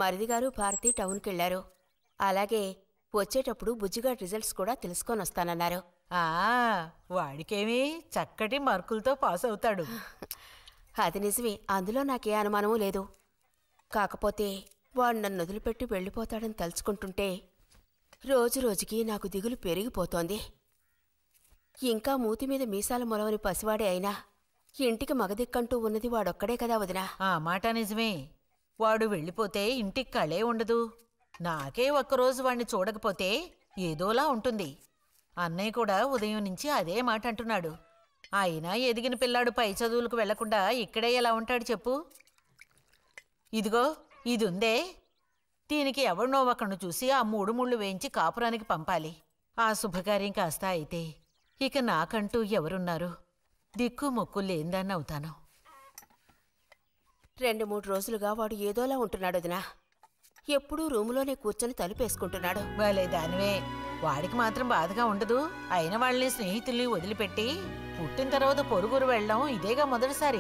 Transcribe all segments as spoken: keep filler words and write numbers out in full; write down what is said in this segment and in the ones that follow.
మరిది గారు భారతి టౌన్కి వెళ్లారు. అలాగే వచ్చేటప్పుడు బుజ్జిగాడి రిజల్ట్స్ కూడా తెలుసుకొని వస్తానన్నారు. ఆ వాడికేమీ చక్కటి మార్కులతో పాస్ అవుతాడు. అది నిజమే, అందులో నాకే అనుమానమూ లేదు. కాకపోతే వాడు నన్ను వదిలిపెట్టి వెళ్ళిపోతాడని తలుచుకుంటుంటే రోజు రోజుకి నాకు దిగులు పెరిగిపోతోంది. ఇంకా మూతి మీద మీసాల మొలవని పసివాడే అయినా ఇంటికి మగదిక్కంటూ ఉన్నది వాడొక్కడే కదా వదినా. ఆ మాట నిజమే. వాడు వెళ్ళిపోతే ఇంటికి కళే ఉండదు. నాకే ఒక్కరోజు వాణ్ణి చూడకపోతే ఏదోలా ఉంటుంది. అన్నయ్య కూడా ఉదయం నుంచి అదే మాట అంటున్నాడు. అయినా ఎదిగిన పిల్లాడు పై చదువులకు వెళ్లకుండా ఇక్కడే ఎలా ఉంటాడు చెప్పు. ఇదిగో ఇది ఉందే, దీనికి ఎవరినో ఒకను చూసి ఆ మూడు ముళ్ళు వేయించి కాపురానికి పంపాలి. ఆ శుభకార్యం కాస్త అయితే ఇక నాకంటూ ఎవరున్నారు? దిక్కు మొక్కు లేందాన్ని అవుతాను. రెండు మూడు రోజులుగా వాడు ఏదోలా ఉంటున్నాడు వదినా. ఎప్పుడూ రూములోనే కూర్చొని తలుపేసుకుంటున్నాడు. వాలే దానివే, వాడికి మాత్రం బాధగా ఉండదు. అయిన వాళ్ళని స్నేహితుల్ని వదిలిపెట్టి పుట్టిన తర్వాత పొరుగురు వెళ్ళడం ఇదేగా మొదటిసారి.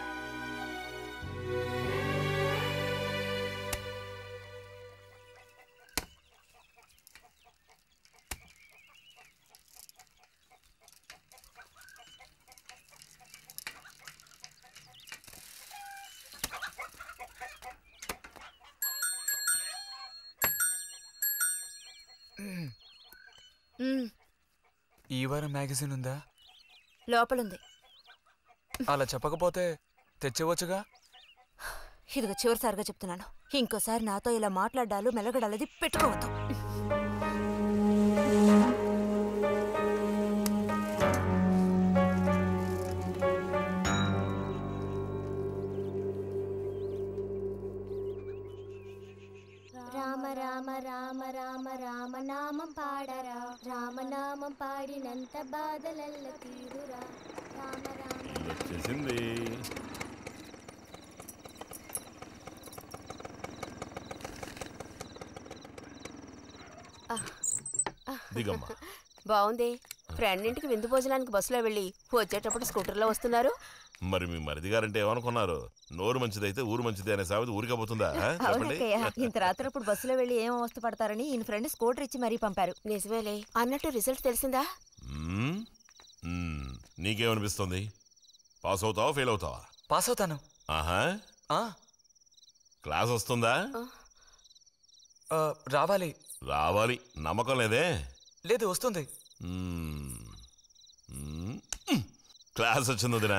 ఈ వారం మ్యాగజైన్ ఉందా? లోపలుంది. అలా చెప్పకపోతే తెచ్చేవచ్చుగా. ఇదిగో చివరిసారిగా చెప్తున్నాను, ఇంకోసారి నాతో ఇలా మాట్లాడాలు మెలగడాలది పెట్టుకోవద్దు. రామ రామ రామ రామ రామ నామం పాడరా, రామనామం పాడినంత బాధలల్ల తీరురా. రామ రామ వచ్చేసింది. దిగమ్మా. బాగుంది. ఫ్రెండ్ ఇంటికి విందు భోజనానికి బస్సులో వెళ్ళి వచ్చేటప్పుడు స్కూటర్లో వస్తున్నారు. మరి మీ మరిది గారంటే ఏమనుకున్నారు? నోరు మంచిదైతే ఊరు మంచిది అనే సామెత ఊరికపోతుందా? చెప్పండి. ఇంత రాత్రప్పుడు బస్సులో వెళ్ళి ఏం అవస్థ పడతారని ఈయన ఫ్రెండ్ స్కూటర్ ఇచ్చి మరీ పంపారు. నిజమేలే. అన్నట్టు రిజల్ట్ తెలిసిందా? నీకేమనిపిస్తుంది? పాస్ అవుతావా ఫెయిల్ అవుతావా? పాస్ అవుతాను. ఆహా, క్లాస్ వస్తుందా? రావాలి. రావాలి నమ్మకం లేదే? లేదు, వస్తుంది. క్లాస్ వచ్చింది వదినా.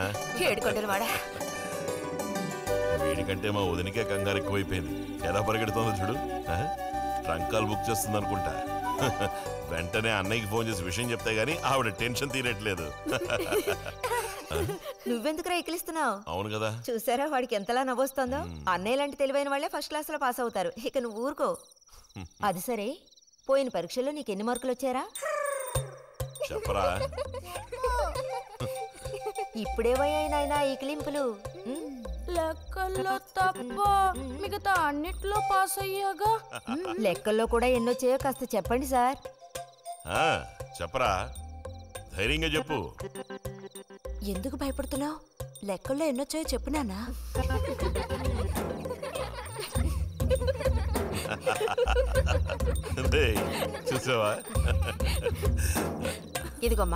వీడికంటే మా వదినకే కంగారు ఎక్కువైపోయింది. ఎలా పరిగెడుతుందో చూడు. ట్రంకాలు బుక్ చేస్తుంది అనుకుంటా. వెంటనే అన్నయ్యకి ఫోన్ చేసి విషయం చెప్తే గానీ ఆవిడ టెన్షన్ తీరట్లేదు. నువ్వెందుకురా ఎక్కిలిస్తున్నావు? అవును కదా, చూసారా వాడికి ఎంతలా నవ్వొస్తుందో. అన్నయ్య లాంటి తెలివైన వాళ్లే ఫస్ట్ క్లాస్ లో పాస్ అవుతారు. ఇక నువ్వు ఊరుకో. అది సరే, పోయిన పరీక్షల్లో నీకు ఎన్ని మార్కులు వచ్చారా? చెప్పరా. ఇప్పుడేవైనా ఈ క్లింపులు? లెక్కల్లో తప్ప మిగతా అన్నిట్లో పాస్ అయ్యాగా. లెక్కల్లో కూడా ఎన్నొచ్చాయో కాస్త చెప్పండి సార్. చెప్పరా, ధైర్యంగా చెప్పు. ఎందుకు భయపడుతున్నావు? లెక్కల్లో ఎన్నొచ్చాయో చెప్పు నాన్నా. చూసావా? ఇదిగోమ్మా.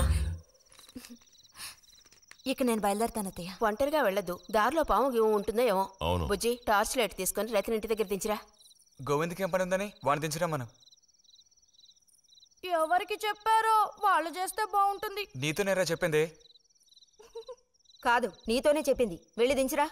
ఇక నేను బయలుదేరుతాను అత్తయ్య. ఒంటరిగా వెళ్ళదు, దారిలో పాము గీము ఉంటుందో ఏమో. అవును. బుజ్జి, టార్చ్ లైట్ తీసుకొని రతిని ఇంటి దగ్గర దించిరా. గోవింద్కి ఏం పని ఉందని వాడిని దించరా మనం. ఎవరికి చెప్పారో వాళ్ళు చేస్తే బాగుంటుంది. నీతోనేరా చెప్పింది? కాదు, నీతోనే చెప్పింది. వెళ్ళి దించిరా.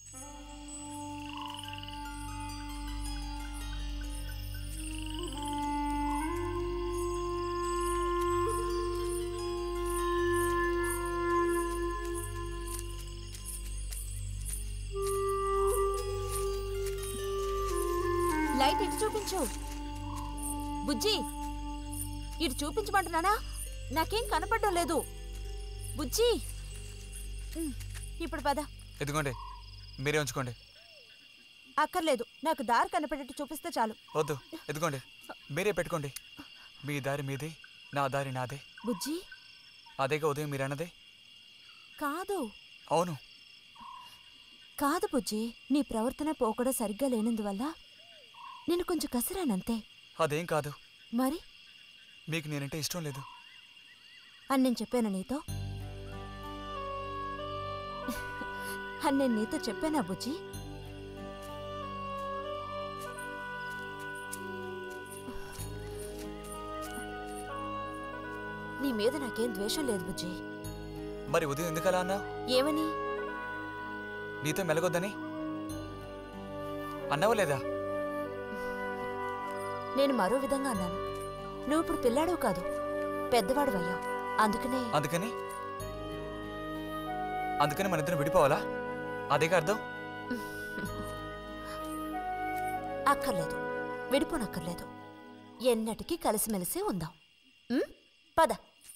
లైట్ ఇటు చూపించు. బుజ్జి, ఇటు చూపించమంటున్నానా? నాకేం కనపడడం లేదు. బుజ్జి, ఇప్పుడు పద. ఎదుగోండి, మీరే ఉంచుకోండి. అక్కర్లేదు, నాకు దారి కనపడేట్టు చూపిస్తే చాలు. వద్దు, ఎదుగోండి, మీరే పెట్టుకోండి. మీ దారి మీది, నా దారి నాదే. బుజ్జి, అదేగా ఉదయం మీరు అన్నదే. కాదు. అవును. కాదు బుజ్జి, నీ ప్రవర్తన పోకడ సరిగ్గా లేనందువల్ల నేను కొంచెం కసిరానంతే. అదేం కాదు. మరి మీకు నేనంటే ఇష్టం లేదు అని నేను చెప్పాను నీతో? అని నేను నీతో చెప్పానా బుజ్జి? నీ మీద నాకేం ద్వేషం లేదు బుజ్జి. మరి ఉదయం ఎందుకలా అన్నావు? ఏమని? నీతో మెలగొద్దని అన్నావా లేదా? నేను మరో విధంగా అన్నాను. నువ్వు ఇప్పుడు పిల్లాడు కాదు, పెద్దవాడు అయ్యావు. అందుకనే అందుకని అందుకని మన ఇద్దరం విడిపోవాలా? అదేగా అర్థం? అక్కర్లేదు, విడిపోనక్కర్లేదు. ఎన్నటికీ కలిసిమెలిసి ఉందాం. ఉమ్, పద.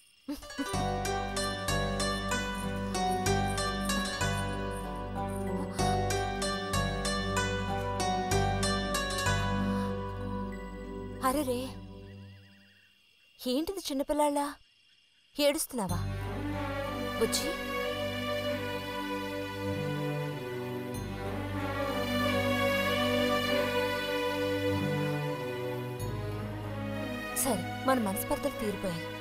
అరెరే, ఏంటిది చిన్నపిల్లాళ్ళ ఏడుస్తున్నావా బుజ్జి? సరే, మన మనస్పర్ధలు తీరిపోయాయి.